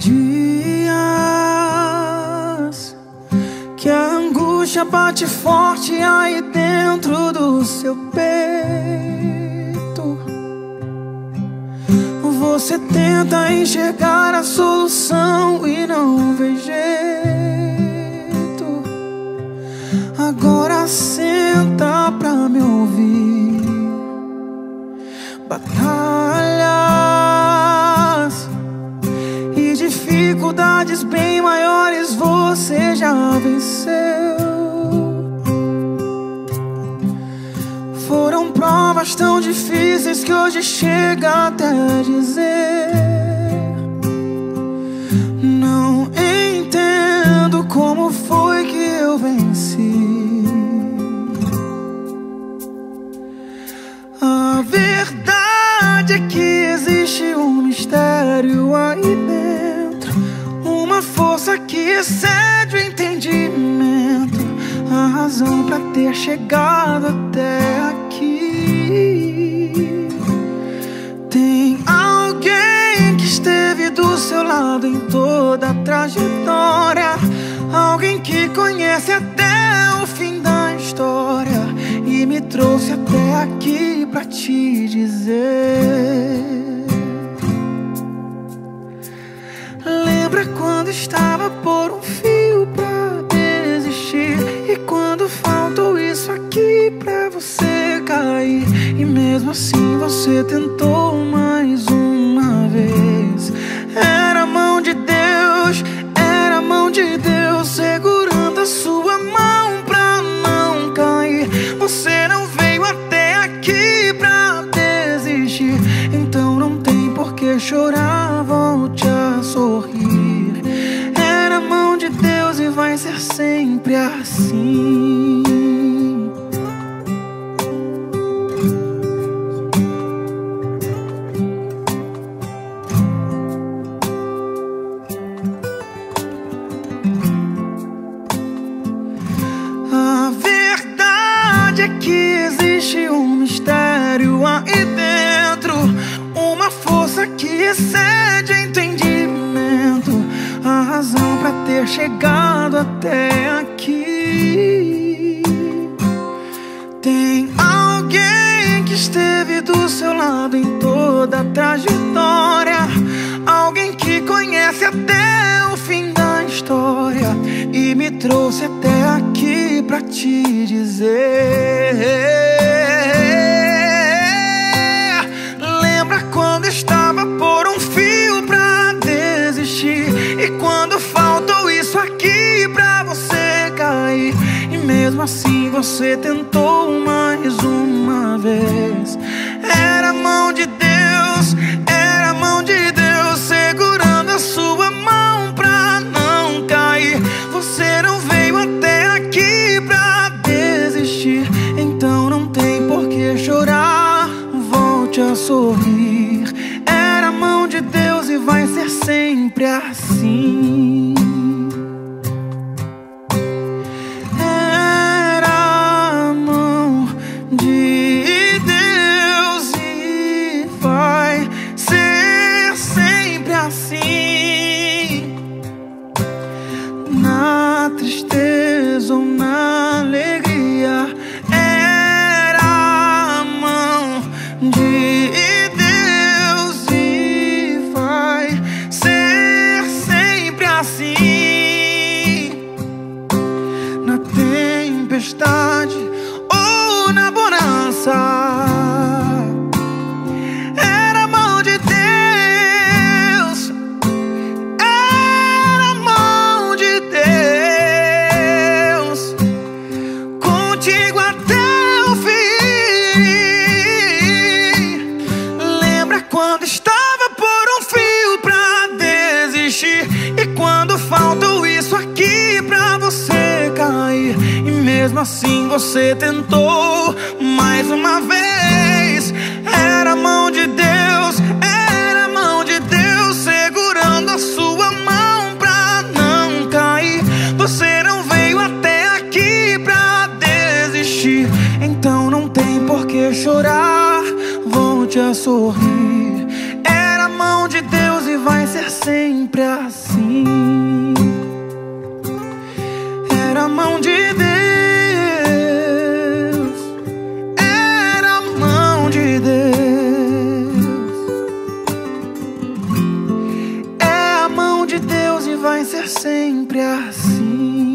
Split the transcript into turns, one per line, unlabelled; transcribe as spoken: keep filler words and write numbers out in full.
dias que a angústia bate forte aí dentro do seu peito. Você tenta enxergar a solução e não vê jeito. Agora senta pra me ouvir. Batalhas e dificuldades bem maiores você já venceu. Foram provas tão difíceis que hoje chega até a dizer: não entendo como foi que eu venci. A verdade é que existe um mistério aí dentro, uma força que excede o entendimento, a razão pra ter chegado até aqui. Tem alguém que esteve do seu lado em toda a trajetória, alguém que conhece até o fim da história e me trouxe até aqui pra te dizer: lembra quando estava por um fio pra desistir, e quando faltou isso aqui pra você cair, e mesmo assim você tentou mais uma vez. Era a mão de Deus, era a mão de Deus segurando a sua mão pra não cair. Você não veio até aqui pra desistir, então não tem por que chorar, volte a sorrir. Era a mão de Deus e vai ser sempre assim. A verdade é que existe um mistério aí dentro, uma força que excede o entendimento, a razão pra ter chegado até aqui. Tem alguém que esteve do seu lado em toda a trajetória, alguém que conhece até o fim da história e me trouxe até aqui pra te dizer: lembra quando estava por um fio pra desistir, e quando faltou isso aqui pra você cair, e mesmo assim você tentou mais uma vez. Era a mão de Deus, era a mão de Deus segurando a sua mão pra não cair. Você não veio até aqui pra desistir, então não tem por que chorar, volte a sorrir. Era a mão de Deus e vai ser sempre assim. Era a mão de Deus e vai ser sempre assim. Na tristeza ou na alegria, era a mão de Deus e vai ser sempre assim. Na tempestade ou na bonança, era a mão de Deus, era a mão de Deus, contigo até o fim. Lembra quando estava por um fio pra desistir, e quando faltou isso aqui pra você cair, e mesmo assim você tentou mais uma vez. Era a mão de Deus, era a mão de Deus segurando a sua mão pra não cair. Você não veio até aqui pra desistir, então não tem por que chorar, volte a sorrir. Era a mão de Deus e e vai ser sempre assim. Era a mão de Deus, era a mão de Deus, é a mão de Deus e vai ser sempre assim.